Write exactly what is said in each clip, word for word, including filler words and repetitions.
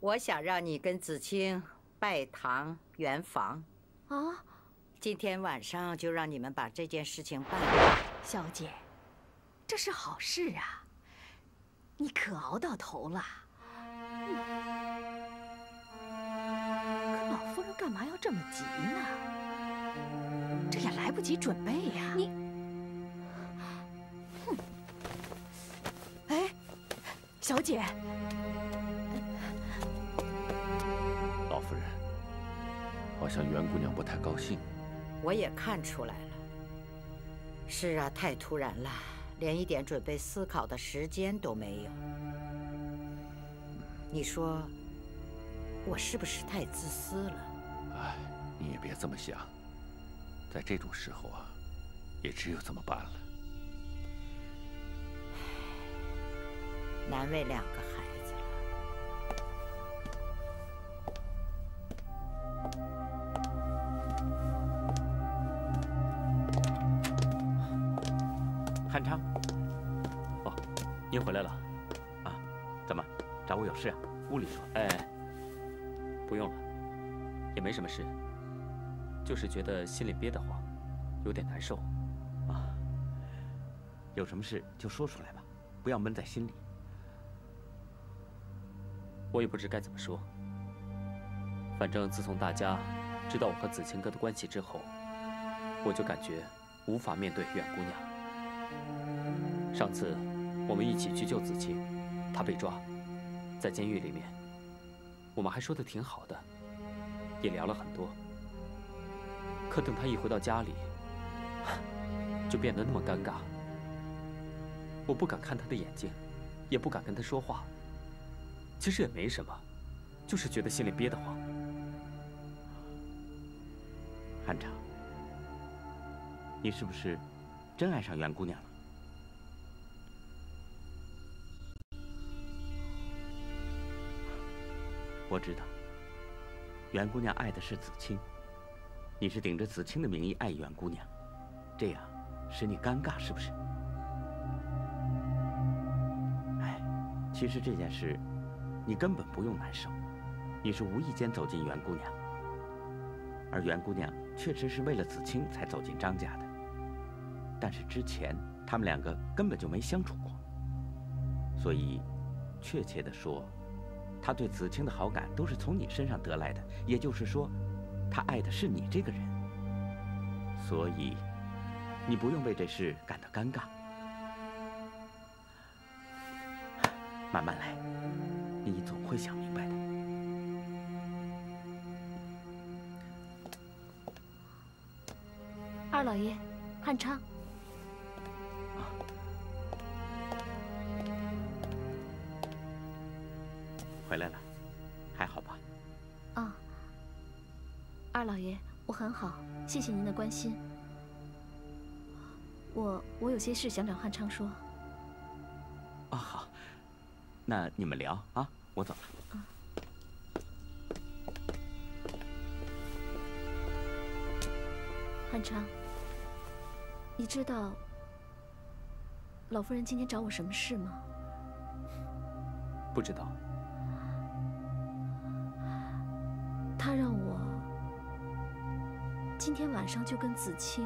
我想让你跟子清拜堂圆房。 啊？ 今天晚上就让你们把这件事情办了。 小姐，这是好事啊，你可熬到头了。嗯、可老夫人干嘛要这么急呢？这也来不及准备呀。你，哼！哎，小姐， 老夫人，好像袁姑娘不太高兴。 我也看出来了。是啊，太突然了，连一点准备思考的时间都没有。你说，我是不是太自私了？ 哎，你也别这么想，在这种时候啊，也只有这么办了。 难为两个孩子了。 汉昌，哦，您回来了，啊，怎么找我有事啊？屋里说。哎，不用了，也没什么事，就是觉得心里憋得慌，有点难受。啊，有什么事就说出来吧，不要闷在心里。我也不知该怎么说，反正自从大家知道我和子清哥的关系之后，我就感觉无法面对远姑娘。上次我们一起去救子清，她被抓，在监狱里面，我们还说得挺好的，也聊了很多。可等她一回到家里，就变得那么尴尬。我不敢看她的眼睛，也不敢跟她说话。其实也没什么，就是觉得心里憋得慌。 汉昌，你是不是真爱上袁姑娘了？我知道，袁姑娘爱的是子清，你是顶着子清的名义爱袁姑娘，这样使你尴尬，是不是？哎，其实这件事，你根本不用难受，你是无意间走进袁姑娘，而袁姑娘确实是为了子清才走进张家的，但是之前他们两个根本就没相处过，所以，确切的说，他对子清的好感都是从你身上得来的，也就是说，他爱的是你这个人，所以，你不用为这事感到尴尬，慢慢来，你总会想明白的。 二老爷，汉昌。 回来了，还好吧？ 啊，二老爷，我很好，谢谢您的关心。我我有些事想找汉昌说。 哦，好，那你们聊啊，我走了。 啊。汉昌，你知道老夫人今天找我什么事吗？ 不知道。 他让我今天晚上就跟子清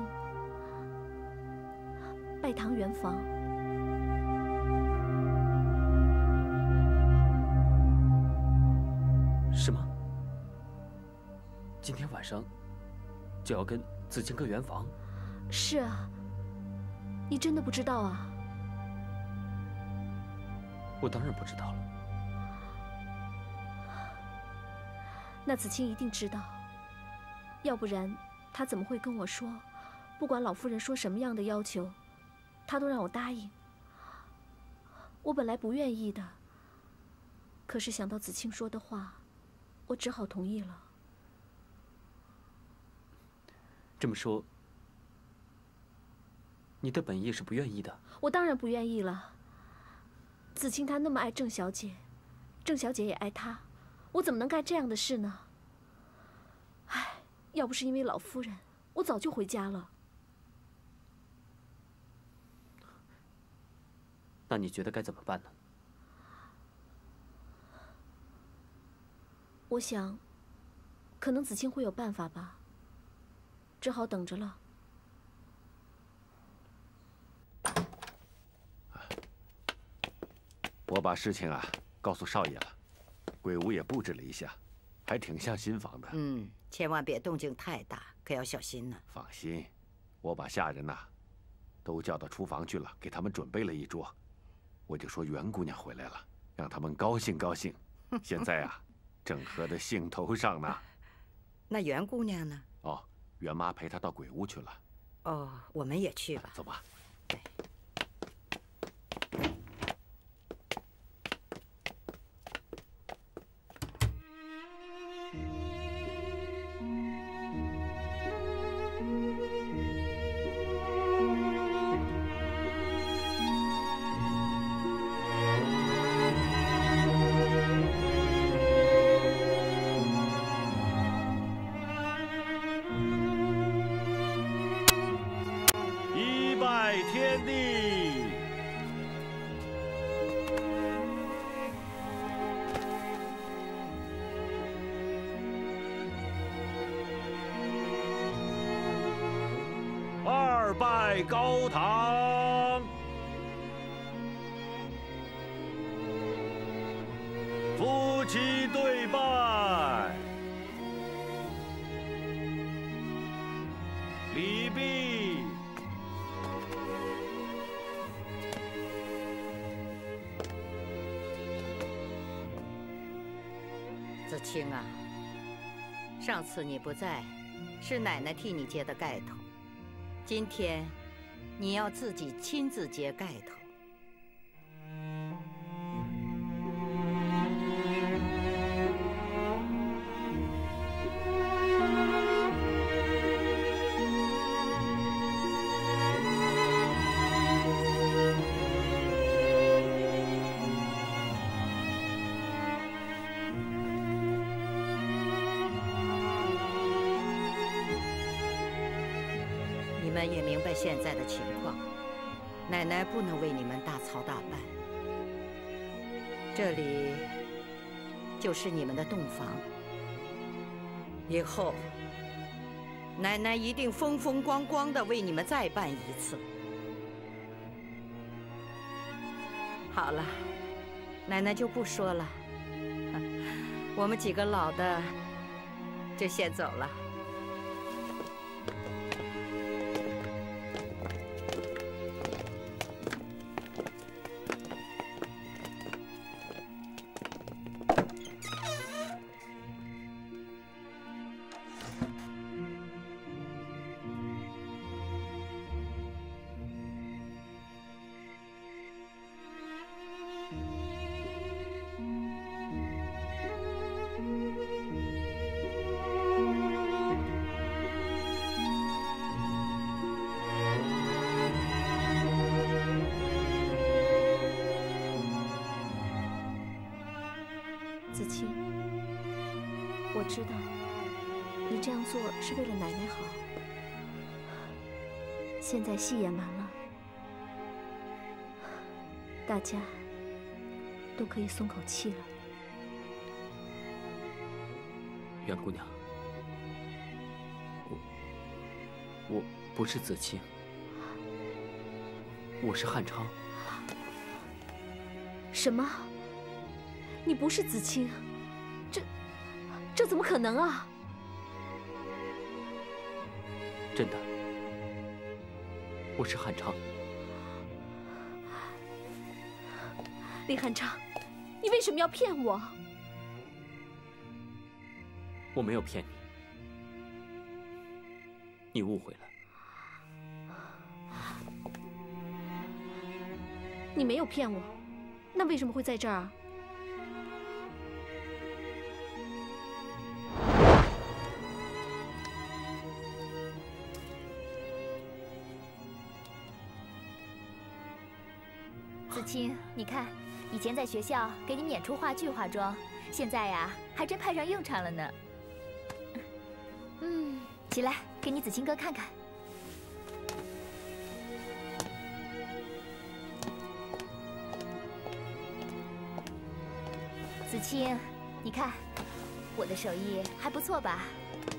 拜堂圆房。 是吗？今天晚上就要跟子清哥圆房？ 是啊，你真的不知道啊？ 我当然不知道了。 那子清一定知道，要不然他怎么会跟我说，不管老夫人说什么样的要求，他都让我答应。我本来不愿意的，可是想到子清说的话，我只好同意了。 这么说，你的本意是不愿意的？ 我当然不愿意了。子清他那么爱郑小姐，郑小姐也爱他。我怎么能干这样的事呢？唉，要不是因为老夫人，我早就回家了。 那你觉得该怎么办呢？ 我想，可能子清会有办法吧，只好等着了。 我把事情啊告诉少爷了，鬼屋也布置了一下，还挺像新房的。 嗯，千万别动静太大，可要小心呢。 放心，我把下人呐都叫到厨房去了，给他们准备了一桌。我就说袁姑娘回来了，让他们高兴高兴。现在啊，正喝得兴头上呢。 那袁姑娘呢？ 哦，袁妈陪她到鬼屋去了。 哦，我们也去吧。 走吧。 拜高堂，夫妻对拜，礼毕。 子清啊，上次你不在，是奶奶替你揭的盖头。今天，你要自己亲自揭盖头。你们也明白现在的情况，奶奶不能为你们大操大办。这里就是你们的洞房，以后奶奶一定风风光光的为你们再办一次。好了，奶奶就不说了，我们几个老的就先走了。 子清，我知道你这样做是为了奶奶好。现在戏演完了，大家都可以松口气了。 袁姑娘，我我不是子清，我是汉昌。 什么？你不是子清？这这怎么可能啊？ 真的，我是汉昌。 李汉昌，你为什么要骗我？ 我没有骗你，你误会了。 你没有骗我，那为什么会在这儿啊？ 子清，你看，以前在学校给你免除话剧化妆，现在呀，还真派上用场了呢。嗯，起来，给你子清哥看看。子清，你看， 我的手艺还不错吧？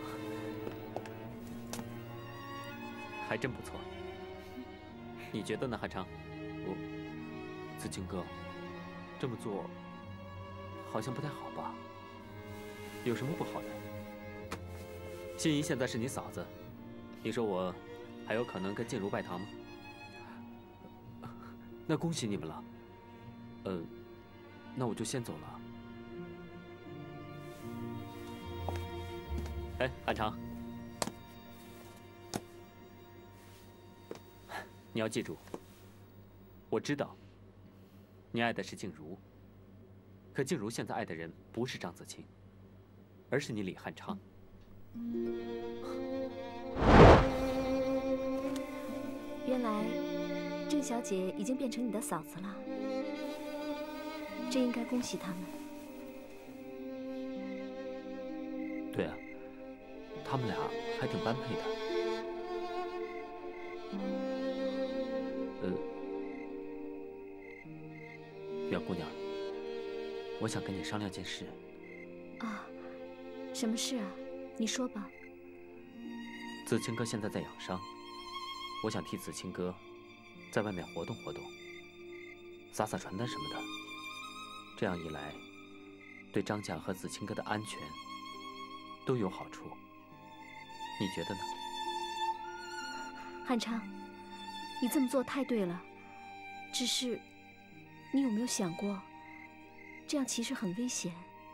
还真不错。你觉得呢，汉昌？我，子清哥，这么做好像不太好吧？有什么不好的？心怡现在是你嫂子，你说我还有可能跟静茹拜堂吗？那恭喜你们了。呃，那我就先走了。哎，汉昌，你要记住，我知道你爱的是静茹，可静茹现在爱的人不是张子清，而是你李汉昌。 原来郑小姐已经变成你的嫂子了，真应该恭喜他们。 对啊，他们俩还挺般配的。呃，袁姑娘，我想跟你商量件事。 啊，什么事啊？你说吧。 子清哥现在在养伤，我想替子清哥在外面活动活动，撒撒传单什么的。这样一来，对张家和子清哥的安全都有好处。你觉得呢？ 汉昌，你这么做太对了。只是，你有没有想过，这样其实很危险？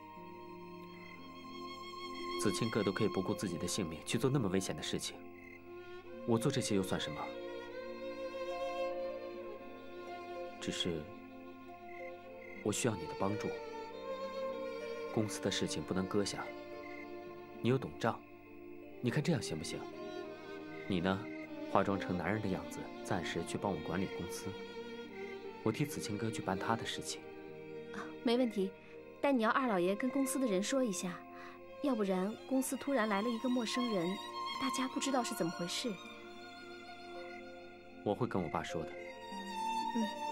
子清哥都可以不顾自己的性命去做那么危险的事情，我做这些又算什么？只是，我需要你的帮助。公司的事情不能搁下，你又懂账，你看这样行不行？你呢，化妆成男人的样子，暂时去帮我管理公司，我替子清哥去办他的事情。 啊，没问题，但你要二老爷跟公司的人说一下，要不然公司突然来了一个陌生人，大家不知道是怎么回事。 我会跟我爸说的。 嗯。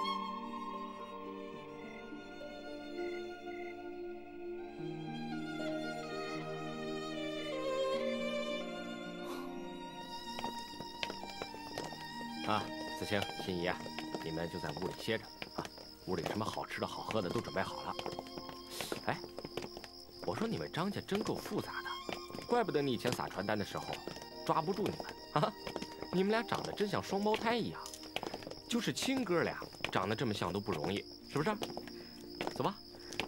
啊，子清、心怡啊，你们就在屋里歇着啊。屋里什么好吃的好喝的都准备好了。哎，我说你们张家真够复杂的，怪不得你以前撒传单的时候抓不住你们啊！你们俩长得真像双胞胎一样，就是亲哥俩长得这么像都不容易，是不是？走吧。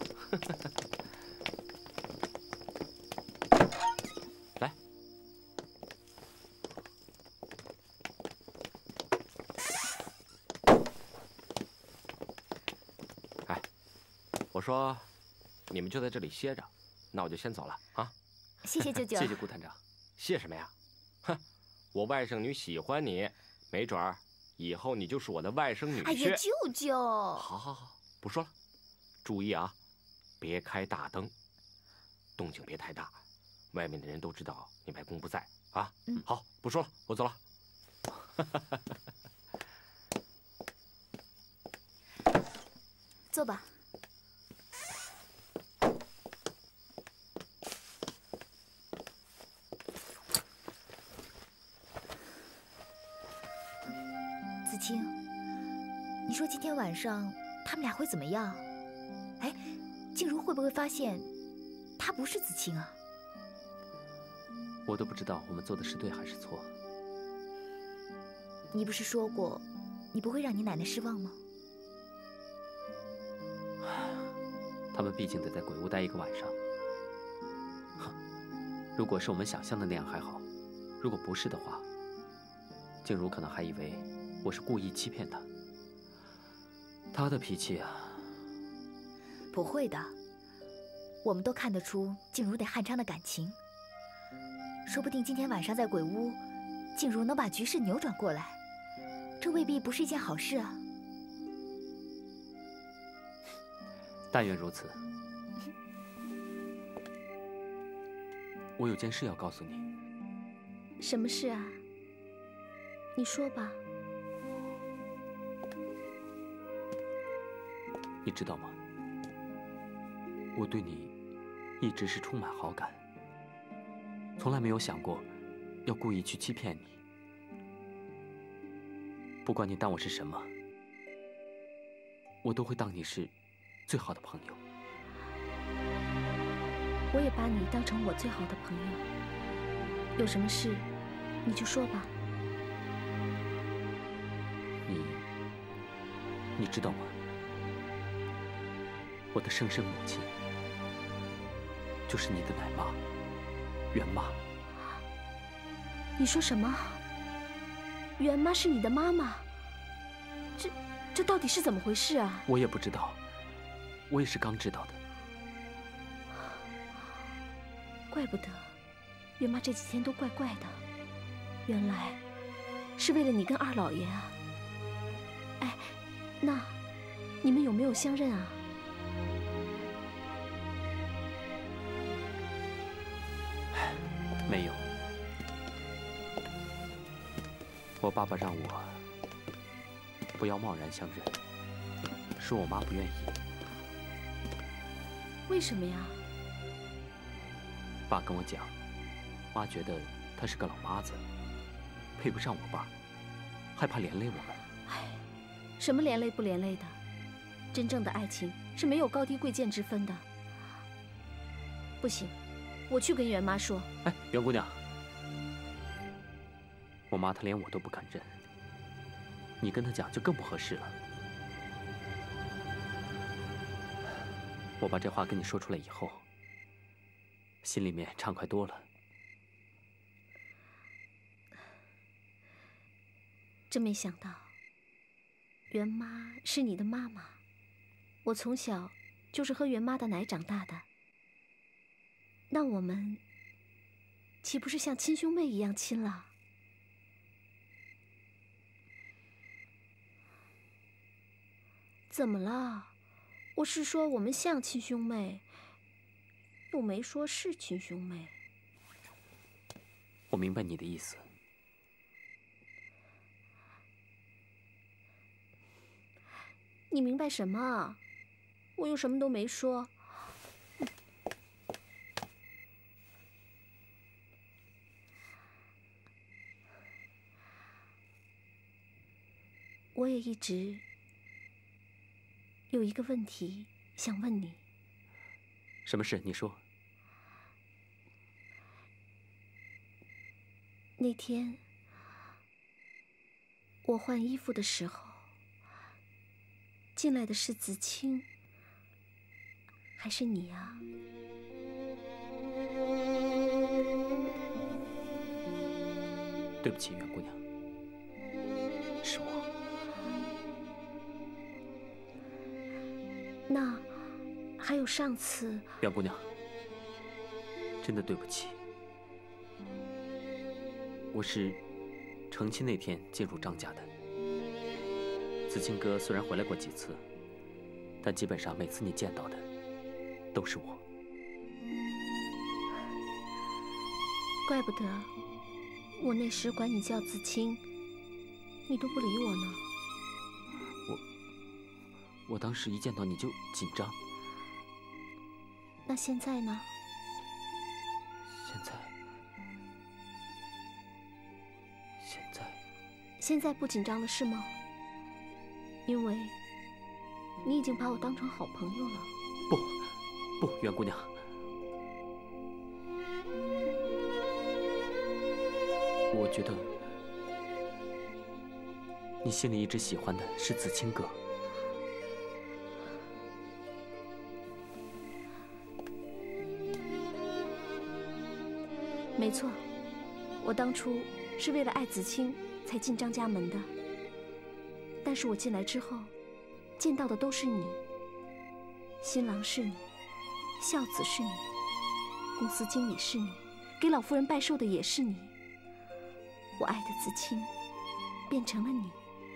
来。哎，我说，你们就在这里歇着，那我就先走了啊。 谢谢舅舅。 谢谢顾探长。 谢什么呀？哼，我外甥女喜欢你，没准儿以后你就是我的外甥女婿。 哎呀，舅舅。 好好好，不说了，注意啊，别开大灯，动静别太大，外面的人都知道你外公不在啊。嗯，好，不说了，我走了。 坐吧。子清，你说今天晚上他们俩会怎么样？哎，静茹会不会发现他不是子清啊？ 我都不知道我们做的是对还是错。 你不是说过，你不会让你奶奶失望吗？ 他们毕竟得在鬼屋待一个晚上。哼，如果是我们想象的那样还好，如果不是的话，静茹可能还以为我是故意欺骗她。她的脾气啊， 不会的，我们都看得出静茹对汉昌的感情。说不定今天晚上在鬼屋，静茹能把局势扭转过来，这未必不是一件好事啊。 但愿如此。我有件事要告诉你。 什么事啊？你说吧。你知道吗？我对你一直是充满好感，从来没有想过要故意去欺骗你。不管你当我是什么，我都会当你是最好的朋友。 我也把你当成我最好的朋友。有什么事，你就说吧。 你，你知道吗？我的生身母亲就是你的奶妈，袁妈。 你说什么？袁妈是你的妈妈？这这到底是怎么回事啊？ 我也不知道，我也是刚知道的。 怪不得袁妈这几天都怪怪的，原来是为了你跟二老爷啊。哎，那你们有没有相认啊？ 没有，我爸爸让我不要贸然相认，说我妈不愿意。 为什么呀？ 爸跟我讲，妈觉得她是个老妈子，配不上我爸，害怕连累我们。 哎，什么连累不连累的？真正的爱情是没有高低贵贱之分的。不行，我去跟袁妈说。 哎，袁姑娘，我妈她连我都不肯认，你跟她讲就更不合适了。我把这话跟你说出来以后，心里面畅快多了。 真没想到，袁妈是你的妈妈。我从小就是喝袁妈的奶长大的。那我们岂不是像亲兄妹一样亲了？怎么了？我是说我们像亲兄妹，又没说是亲兄妹。 我明白你的意思。 你明白什么？我又什么都没说。我也一直有一个问题想问你。 什么事？你说。 那天我换衣服的时候，进来的是子清，还是你啊？ 对不起，袁姑娘，是我。 那还有上次， 袁姑娘，真的对不起。我是成亲那天进入张家的。子清哥虽然回来过几次，但基本上每次你见到的都是我。 怪不得我那时管你叫子清，你都不理我呢。 我我当时一见到你就紧张。 那现在呢？ 现在，现在， 现在不紧张了是吗？因为你已经把我当成好朋友了。 不，不，袁姑娘，我觉得你心里一直喜欢的是子清哥。 没错，我当初是为了爱子清才进张家门的。但是我进来之后，见到的都是你，新郎是你，孝子是你，公司经理是你，给老夫人拜寿的也是你。我爱的子清，变成了你。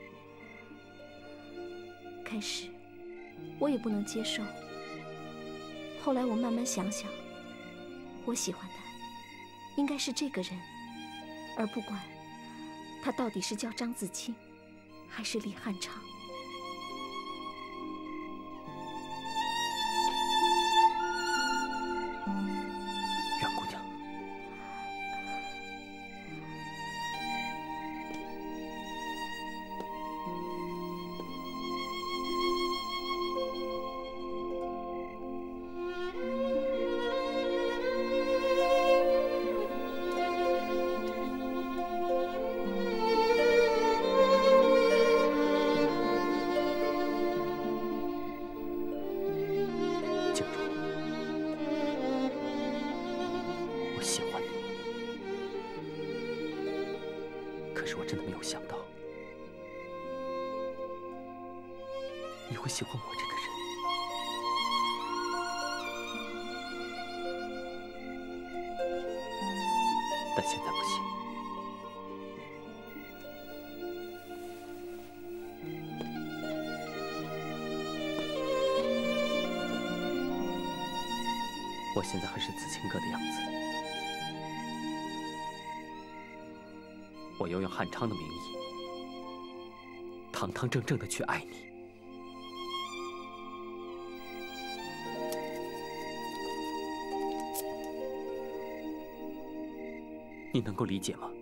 开始，我也不能接受。后来我慢慢想想，我喜欢的应该是这个人，而不管他到底是叫张子清还是李汉昌。 想到你会喜欢我这个人。但现在不行。我现在还是子清哥的样子，我要用汉昌的名义，堂堂正正的去爱你。你能够理解吗？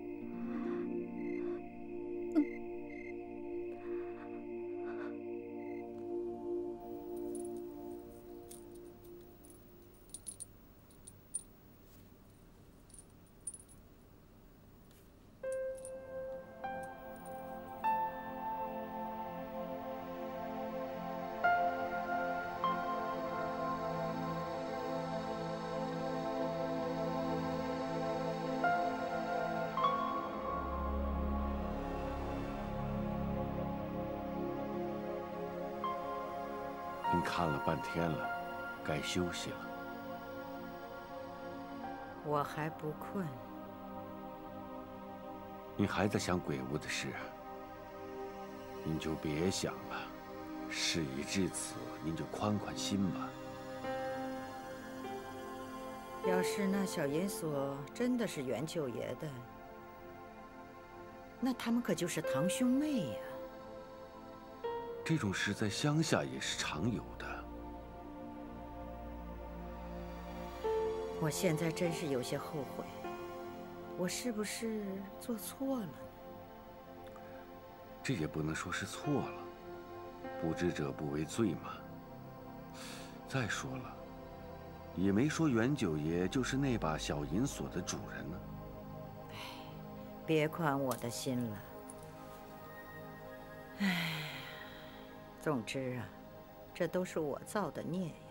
您看了半天了，该休息了。 我还不困。 您还在想鬼屋的事啊？您就别想了。事已至此，您就宽宽心吧。 要是那小银锁真的是袁九爷的，那他们可就是堂兄妹呀。 这种事在乡下也是常有的。 我现在真是有些后悔，我是不是做错了呢？ 这也不能说是错了，不知者不为罪嘛。再说了，也没说袁九爷就是那把小银锁的主人呢。 哎，别宽我的心了。哎。总之啊，这都是我造的孽呀。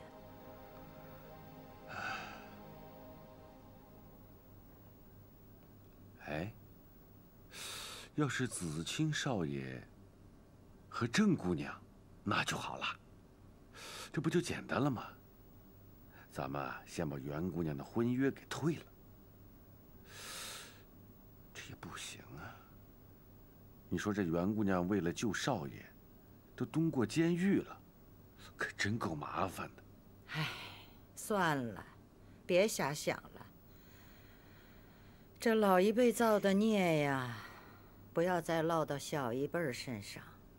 哎，要是子清少爷和郑姑娘，那就好了，这不就简单了吗？咱们先把袁姑娘的婚约给退了。这也不行啊！你说这袁姑娘为了救少爷，都蹲过监狱了，可真够麻烦的。 唉，算了，别瞎想了。这老一辈造的孽呀，不要再落到小一辈身上。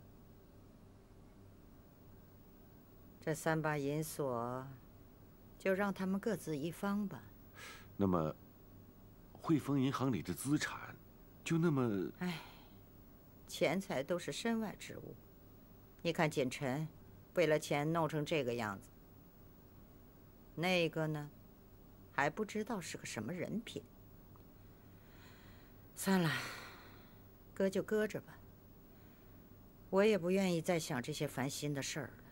这三把银锁，就让他们各自一方吧。 那么，汇丰银行里的资产，就那么…… 唉，钱财都是身外之物。你看锦晨，为了钱弄成这个样子。那个呢，还不知道是个什么人品。算了，搁就搁着吧。我也不愿意再想这些烦心的事儿了。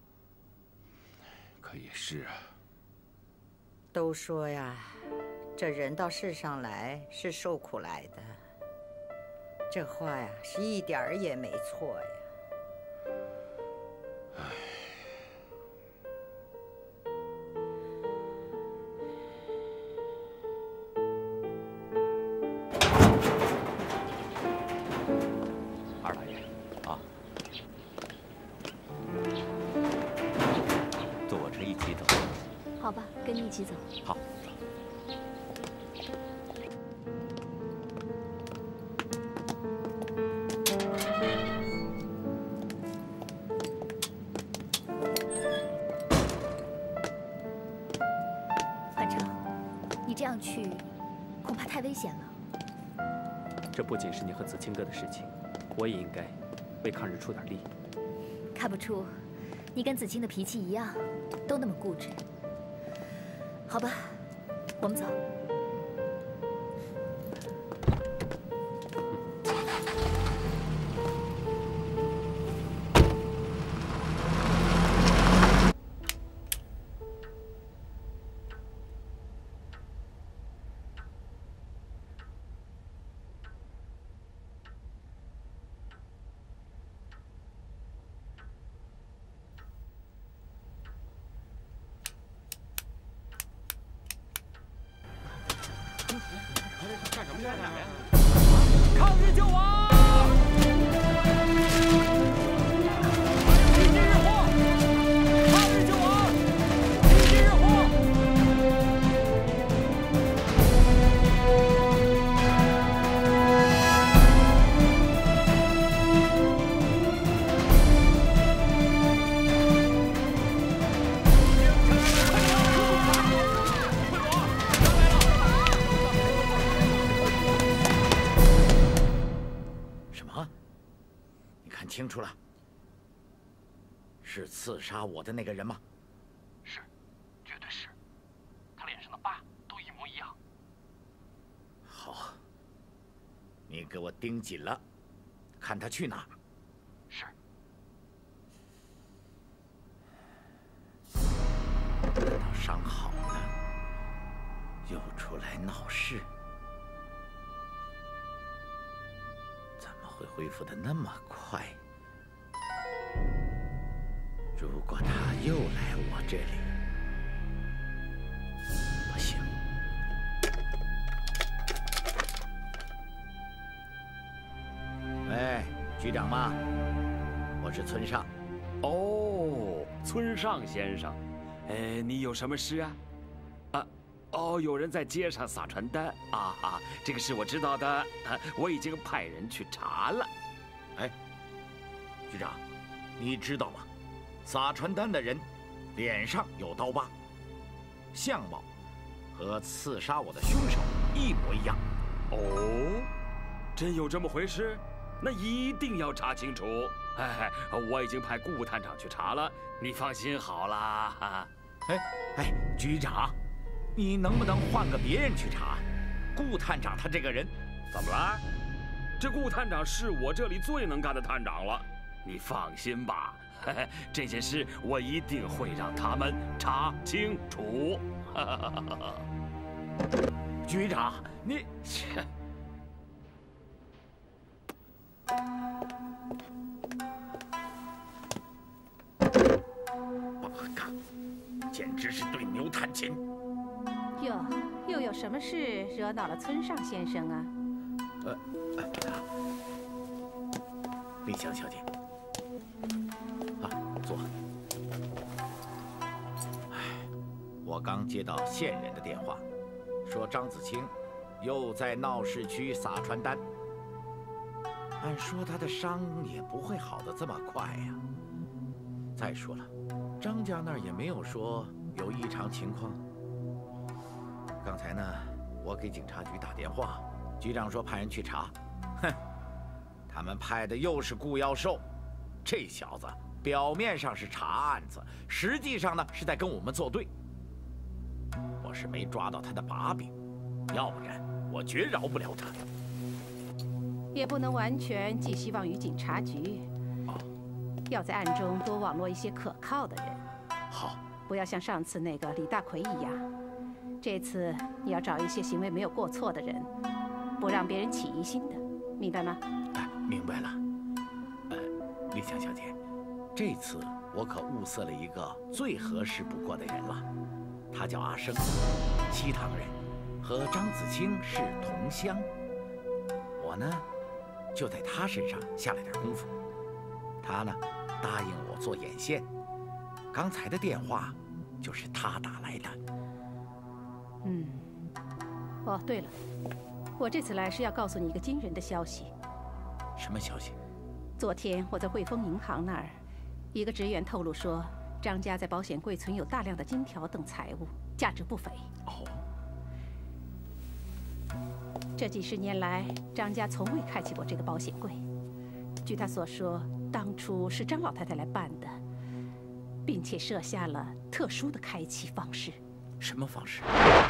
可也是啊。 都说呀，这人到世上来是受苦来的。这话呀，是一点儿也没错呀。 二老爷，啊， 坐我车一起走。 好吧，跟你一起走。 好。 汉昌，你这样去，恐怕太危险了。 这不仅是你和子清哥的事情，我也应该为抗日出点力。 看不出，你跟子清的脾气一样，都那么固执。好吧，我们走。 抗日救亡！日货！抗日救亡！日货！ 什么？你看清楚了？是刺杀我的那个人吗？ 是，绝对是。他脸上的疤都一模一样。 好，你给我盯紧了，看他去哪儿。 是。 等到伤好了，又出来闹事，怎么会恢复的那么快？如果他又来我这里，不行。喂，局长吗？我是村上。 哦，村上先生，哎，你有什么事啊？啊，哦，有人在街上撒传单啊啊，这个事我知道的，啊，我已经派人去查了。 哎，局长，你知道吗？撒传单的人脸上有刀疤，相貌和刺杀我的凶手一模一样。 哦，真有这么回事？那一定要查清楚。哎，我已经派顾探长去查了，你放心好啦。 哎哎，局长，你能不能换个别人去查？顾探长他这个人， 怎么了？这顾探长是我这里最能干的探长了，你放心吧。嘿嘿，这件事我一定会让他们查清楚。 局长，你切。 八嘎，简直是对牛弹琴。 哟，又有什么事惹恼了村上先生啊？ 呃，丽香小姐，啊，坐。哎，我刚接到线人的电话，说张子清又在闹市区撒传单。按说他的伤也不会好得这么快呀。再说了，张家那儿也没有说有异常情况。刚才呢，我给警察局打电话，局长说派人去查。哼，他们派的又是顾妖寿，这小子表面上是查案子，实际上呢是在跟我们作对。我是没抓到他的把柄，要不然我绝饶不了他。 也不能完全寄希望于警察局，要在暗中多网络一些可靠的人。 好， 不要像上次那个李大奎一样，这次你要找一些行为没有过错的人，不让别人起疑心的，明白吗？ 哎，明白了。呃，丽香小姐，这次我可物色了一个最合适不过的人了，他叫阿生，西塘人，和张子清是同乡。我呢，就在他身上下了点功夫。他呢，答应我做眼线。刚才的电话就是他打来的。 嗯。哦，对了，我这次来是要告诉你一个惊人的消息。 什么消息？ 昨天我在汇丰银行那儿，一个职员透露说，张家在保险柜存有大量的金条等财物，价值不菲。 哦。 这几十年来，张家从未开启过这个保险柜。据他所说，当初是张老太太来办的，并且设下了特殊的开启方式。 什么方式？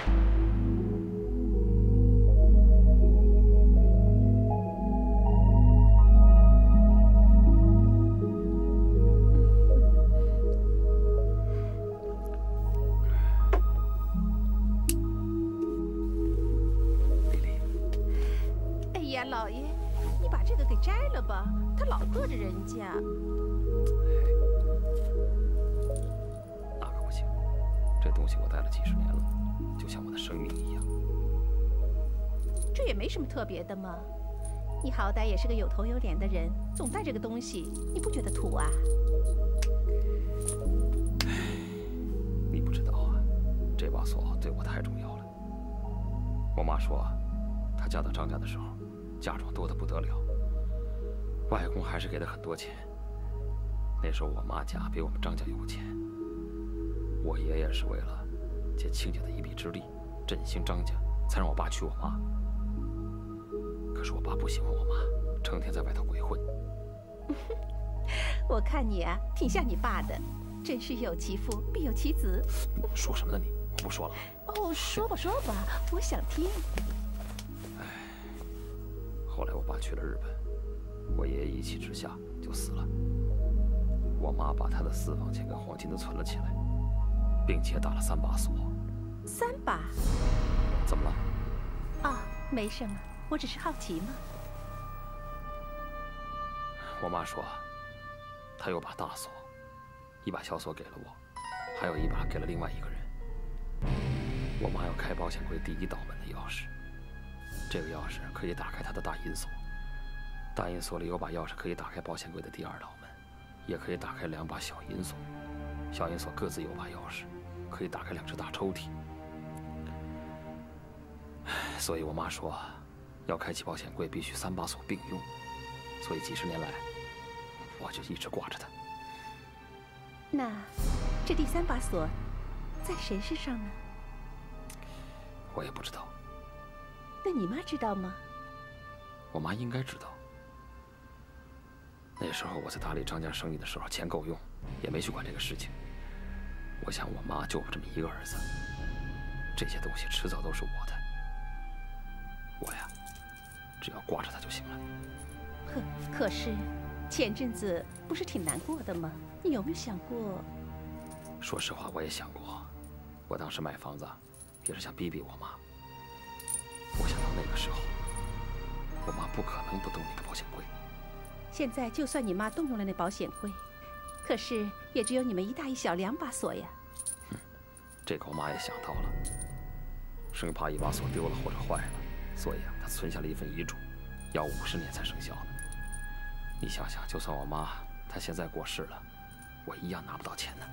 老爷，你把这个给摘了吧，他老硌着人家。 那可不行，这东西我戴了几十年了，就像我的生命一样。 这也没什么特别的嘛。你好歹也是个有头有脸的人，总带这个东西，你不觉得土啊？ 你不知道啊，这把锁对我太重要了。我妈说，她嫁到张家的时候，嫁妆多得不得了，外公还是给了很多钱。那时候我妈家比我们张家有钱，我爷爷是为了借亲家的一臂之力振兴张家，才让我爸娶我妈。可是我爸不喜欢我妈，成天在外头鬼混。 我看你啊，挺像你爸的，真是有其父必有其子。 说什么呢你？我不说了。 哦，说吧说吧，我想听。 唉，后来我爸去了日本，我爷爷一气之下就死了。我妈把她的私房钱跟黄金都存了起来，并且打了三把锁。 三把？ 怎么了？ 啊，没什么，我只是好奇嘛。 我妈说，她有把大锁，一把小锁给了我，还有一把给了另外一个人。我妈要开保险柜第一道门的钥匙，这个钥匙可以打开她的大银锁，大银锁里有把钥匙可以打开保险柜的第二道门，也可以打开两把小银锁，小银锁各自有把钥匙，可以打开两只大抽屉。所以我妈说，要开启保险柜必须三把锁并用，所以几十年来，我就一直挂着它。 那这第三把锁在谁身上呢？ 我也不知道。 那你妈知道吗？ 我妈应该知道。那时候我在打理张家生意的时候，钱够用，也没去管这个事情。我想我妈就我这么一个儿子，这些东西迟早都是我的。我呀，只要挂着它就行了。 可可是，前阵子不是挺难过的吗？你有没有想过？ 说实话，我也想过。我当时买房子，也是想逼逼我妈。我想到那个时候，我妈不可能不动那个保险柜。 现在就算你妈动用了那保险柜，可是也只有你们一大一小两把锁呀。 嗯，这个我妈也想到了，生怕一把锁丢了或者坏了，所以啊，她存下了一份遗嘱，要五十年才生效呢。你想想，就算我妈她现在过世了，我一样拿不到钱呢。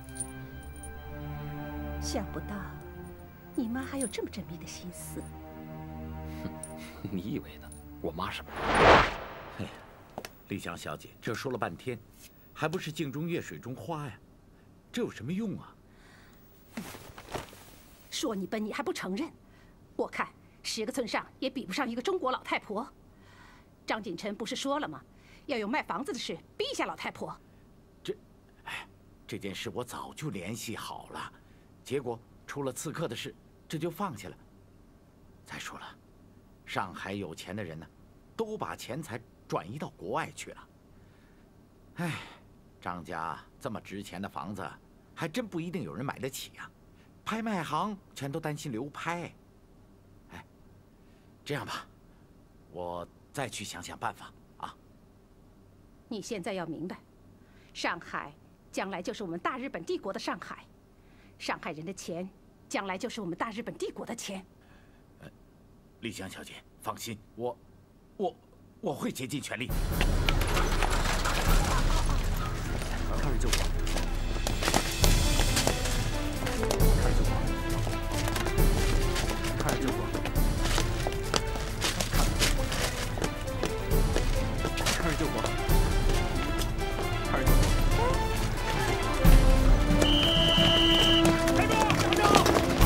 想不到，你妈还有这么缜密的心思。 哼，你以为呢？我妈什么人？ 哎呀，丽香小姐，这说了半天，还不是镜中月，水中花呀？这有什么用啊？ 说你笨，你还不承认？我看十个村上也比不上一个中国老太婆。张锦臣不是说了吗？要有卖房子的事逼一下老太婆。 这，哎，这件事我早就联系好了，结果出了刺客的事，这就放下了。再说了，上海有钱的人呢，都把钱财转移到国外去了。哎，张家这么值钱的房子，还真不一定有人买得起呀。拍卖行全都担心流拍。哎，这样吧，我再去想想办法啊。 你现在要明白，上海将来就是我们大日本帝国的上海，上海人的钱将来就是我们大日本帝国的钱。 呃，丽香小姐，放心，我，我，我会竭尽全力。 看着就好。看着就好。看着就好。看着就好。 站住！站住！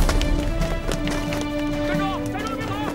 站住！站住！别跑！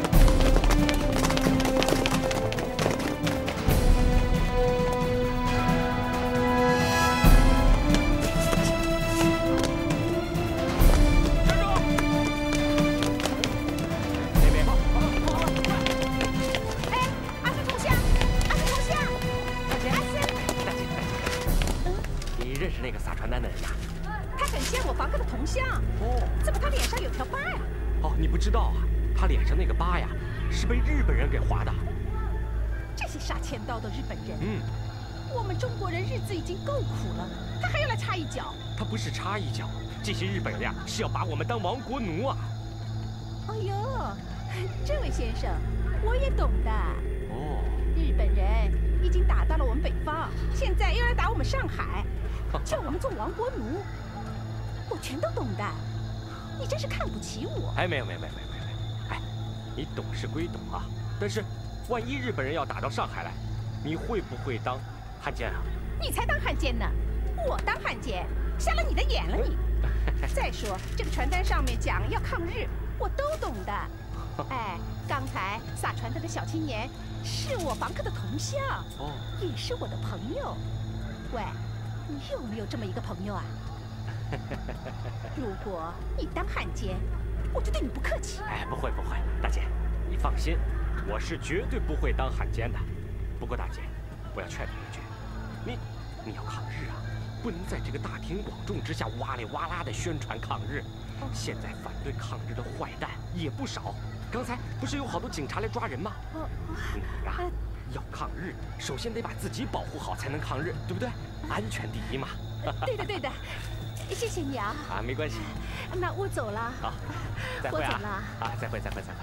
那个撒传单的人呀， 他很像我房客的铜像。哦，怎么他脸上有条疤呀？ 哦，你不知道啊，他脸上那个疤呀，是被日本人给划的。 这些杀千刀的日本人， 嗯， 我们中国人日子已经够苦了，他还要来插一脚。 他不是插一脚，这些日本人呀，是要把我们当亡国奴啊。 哎呦， 这位先生，我也懂的。 哦， 日本人已经打到了我们北方，现在又来打我们上海，叫我们做亡国奴，我全都懂的。你真是看不起我。 哎，没有没有没有没有没有，哎，你懂是归懂啊，但是万一日本人要打到上海来，你会不会当汉奸啊？ 你才当汉奸呢，我当汉奸，瞎了你的眼了你。再说这个传单上面讲要抗日，我都懂的。哎，刚才撒传单的小青年是我房客的同乡，哦，也是我的朋友。喂，你有没有这么一个朋友啊？如果你当汉奸，我就对你不客气。 哎，不会不会，大姐，你放心，我是绝对不会当汉奸的。不过大姐，我要劝你一句，你你要抗日啊，不能在这个大庭广众之下哇里哇啦的宣传抗日。现在反对抗日的坏蛋也不少，刚才不是有好多警察来抓人吗？你呀，要抗日，首先得把自己保护好，才能抗日，对不对？安全第一嘛。 对的对的，谢谢你啊。 啊，没关系。 那我走了。 好，再会啊。 我走了。 啊，再会再会再会。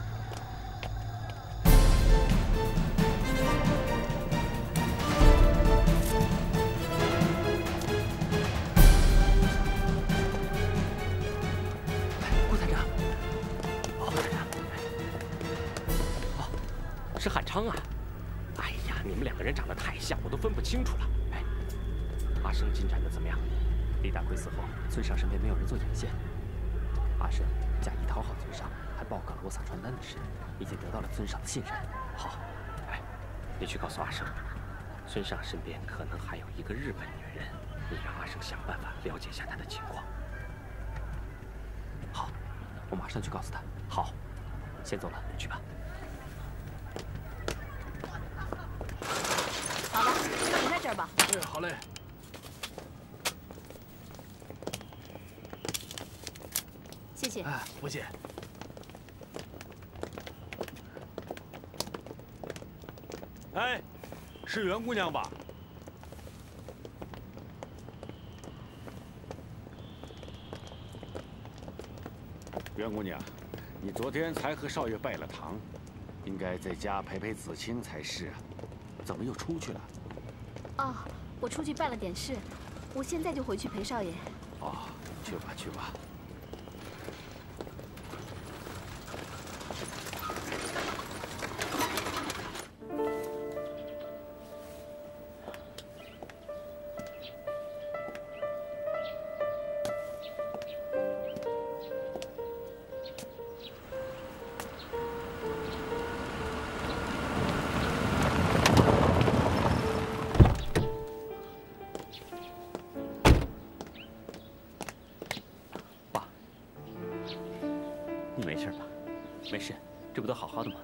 是汉昌啊！哎呀，你们两个人长得太像，我都分不清楚了。哎，阿生进展的怎么样？李大奎死后，村上身边没有人做眼线。阿生假意讨好村上，还报告了我撒传单的事，已经得到了村上的信任。好，哎，你去告诉阿生，村上身边可能还有一个日本女人，你让阿生想办法了解一下她的情况。好，我马上去告诉他。好，先走了，去吧。 好了，就停在这儿吧。 哎，好嘞。 谢谢。 哎，不谢。 哎，是袁姑娘吧？袁姑娘，你昨天才和少爷拜了堂，应该在家陪陪子清才是啊。怎么又出去了？ 哦，我出去办了点事，我现在就回去陪少爷。 哦，去吧去吧。 你没事吧？ 没事，这不都好好的吗？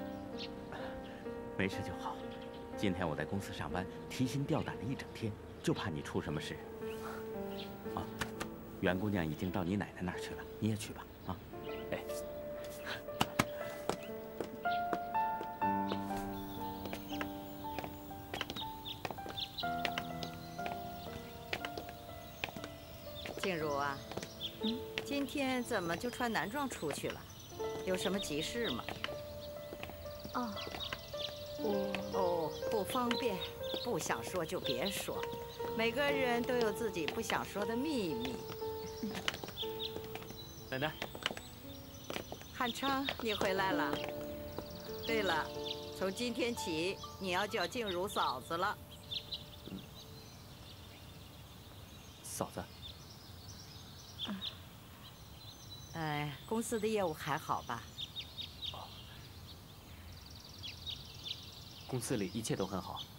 没事就好。今天我在公司上班，提心吊胆了一整天，就怕你出什么事。啊，袁姑娘已经到你奶奶那儿去了，你也去吧。啊，哎。 静茹啊，嗯，今天怎么就穿男装出去了？有什么急事吗？ 哦，我哦，不方便，不想说就别说。每个人都有自己不想说的秘密。 奶奶， 汉昌，你回来了。对了，从今天起你要叫静茹嫂子了。 嫂子。 哎，公司的业务还好吧？ 哦，公司里一切都很好。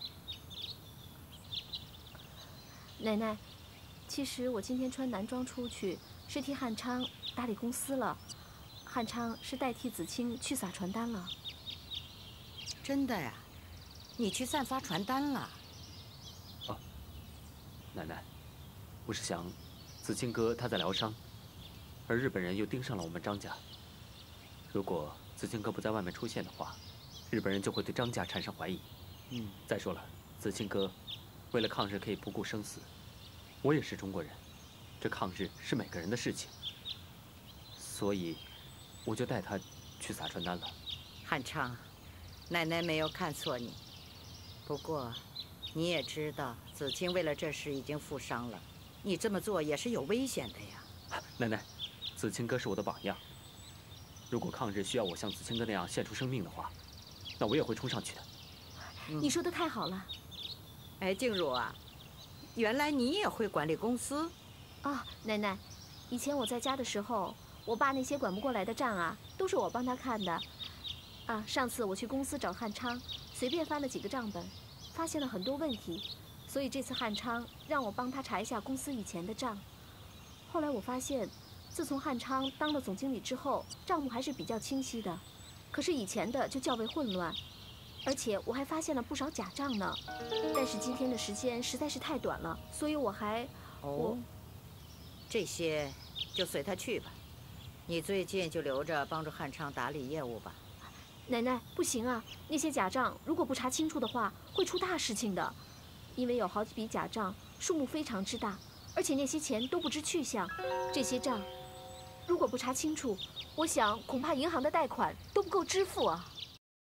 奶奶，其实我今天穿男装出去是替汉昌打理公司了，汉昌是代替子清去撒传单了。 真的呀？你去散发传单了？ 哦，奶奶，我是想，子清哥他在疗伤。而日本人又盯上了我们张家。如果子清哥不在外面出现的话，日本人就会对张家产生怀疑。嗯，再说了，子清哥为了抗日可以不顾生死，我也是中国人，这抗日是每个人的事情，所以我就带他去撒传单了。 汉昌，奶奶没有看错你。不过，你也知道，子清为了这事已经负伤了，你这么做也是有危险的呀。 奶奶，子清哥是我的榜样。如果抗日需要我像子清哥那样献出生命的话，那我也会冲上去的。 嗯、你说的太好了。 哎，静茹啊，原来你也会管理公司？ 啊，奶奶，以前我在家的时候，我爸那些管不过来的账啊，都是我帮他看的。啊，上次我去公司找汉昌，随便翻了几个账本，发现了很多问题，所以这次汉昌让我帮他查一下公司以前的账。后来我发现，自从汉昌当了总经理之后，账目还是比较清晰的，可是以前的就较为混乱，而且我还发现了不少假账呢。但是今天的时间实在是太短了，所以我还…… 哦，这些就随他去吧。你最近就留着帮助汉昌打理业务吧。 奶奶，不行啊！那些假账如果不查清楚的话，会出大事情的。因为有好几笔假账，数目非常之大，而且那些钱都不知去向。这些账如果不查清楚，我想恐怕银行的贷款都不够支付啊。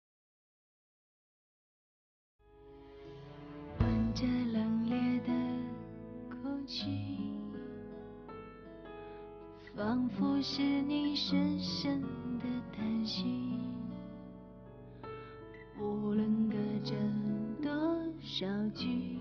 闻着冷冽的空气，仿佛是你深深的叹息。无论隔着多少距